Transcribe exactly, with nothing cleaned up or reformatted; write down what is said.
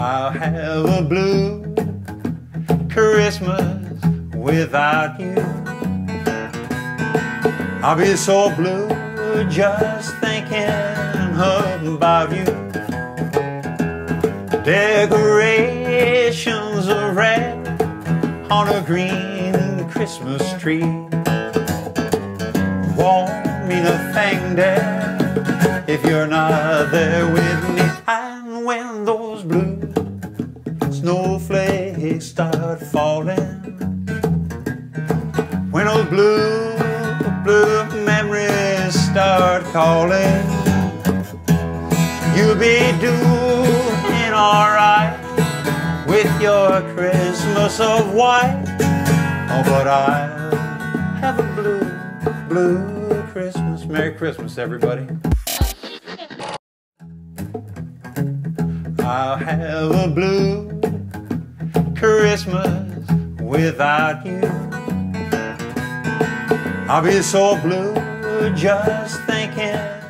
I'll have a blue Christmas without you. I'll be so blue just thinking about you. Decorations of red on a green Christmas tree won't mean a thing, dear, if you're not there with me. And when those blue snowflakes start falling, when those blue, blue memories start calling, you'll be doing alright with your Christmas of white. Oh, but I'll have a blue, blue Christmas. Merry Christmas, everybody. I'll have a blue Christmas without you. I'll be so blue just thinking